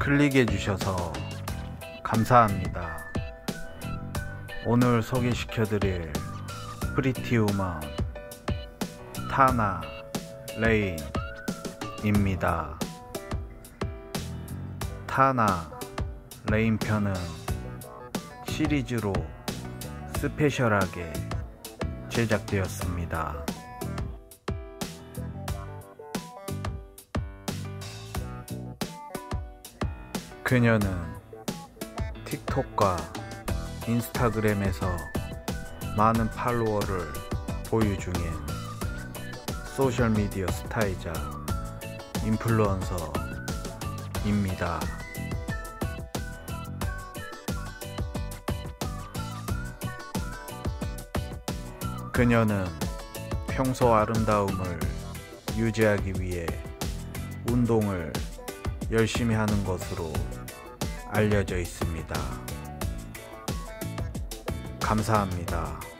클릭해 주셔서 감사합니다. 오늘 소개시켜드릴 프리티우먼 타나 레인입니다. 타나 레인 편은 시리즈로 스페셜하게 제작되었습니다. 그녀는 틱톡과 인스타그램에서 많은 팔로워를 보유 중인 소셜미디어 스타이자 인플루언서입니다. 그녀는 평소 아름다움을 유지하기 위해 운동을 열심히 하는 것으로 알려져 있습니다. 감사합니다.